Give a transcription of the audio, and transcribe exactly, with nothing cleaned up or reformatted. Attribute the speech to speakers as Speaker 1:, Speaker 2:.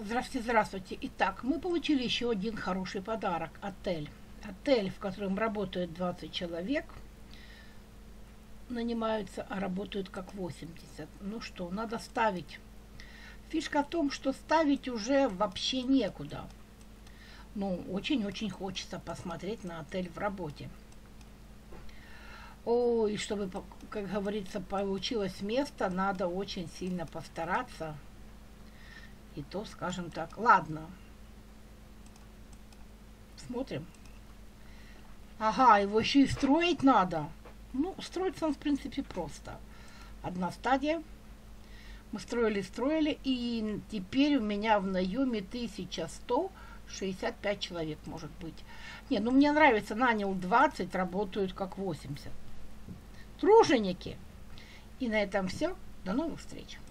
Speaker 1: Здравствуйте, здравствуйте. Итак, мы получили еще один хороший подарок. Отель. Отель, в котором работает двадцать человек. Нанимаются, а работают как восемьдесят. Ну что, надо ставить. Фишка в том, что ставить уже вообще некуда. Ну, очень-очень хочется посмотреть на отель в работе. Ой, чтобы, как говорится, получилось место, надо очень сильно постараться. И то, скажем так, ладно. Смотрим. Ага, его еще и строить надо. Ну, строится он, в принципе, просто. Одна стадия. Мы строили, строили, и теперь у меня в наеме тысяча сто шестьдесят пять человек, может быть. Не, ну мне нравится, нанял двадцать, работают как восемьдесят. Труженики. И на этом все. До новых встреч.